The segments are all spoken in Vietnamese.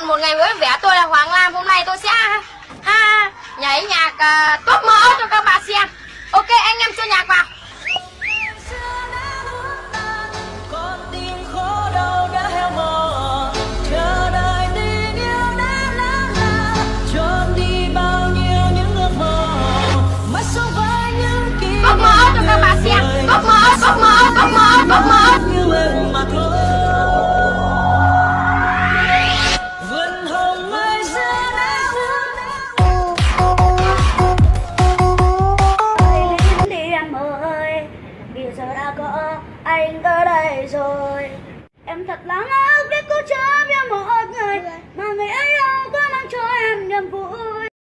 một ngày vui vẻ. Tôi là Hoàng Lam. Hôm nay tôi sẽ nhảy nhạc top mỡ cho các bạn xem. Ok, anh em cho nhạc vào. Top mỡ cho các bạn xem. Top mỡ, top mỡ, top mỡ, top mỡ. Anh tới đây rồi. Em thật là ngốc để cố chấp yêu một người mà người ấy đâu có mang cho em niềm vui.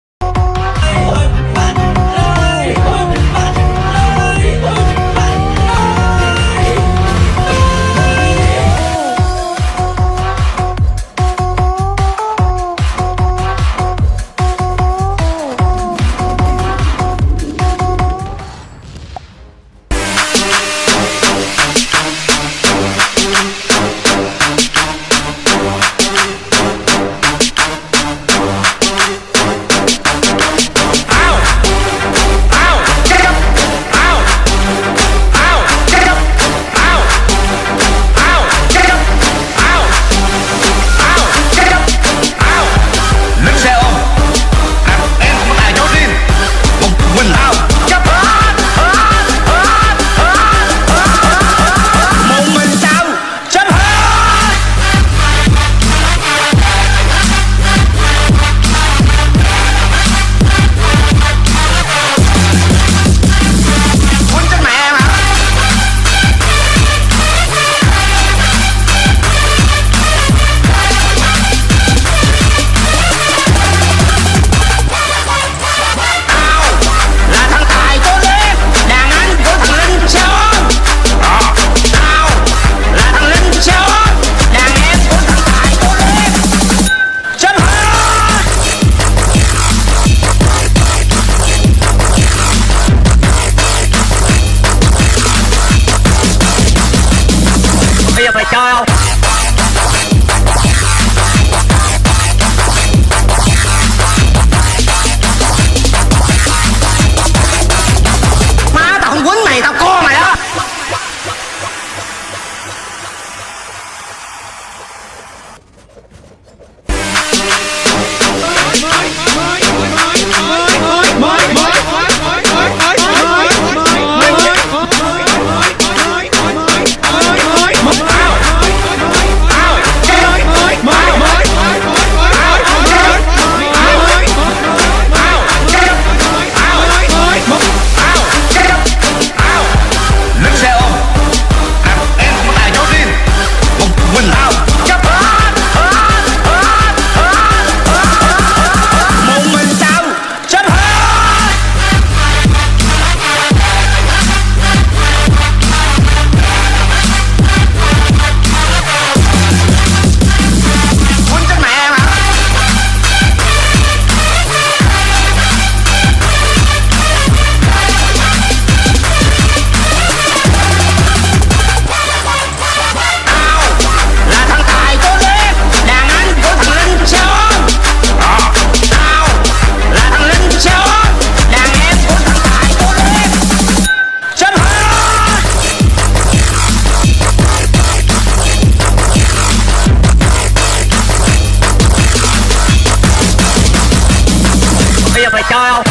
Phải chơi không? Má tao không quýnh mày, tao co mày đó. Phải chơi không?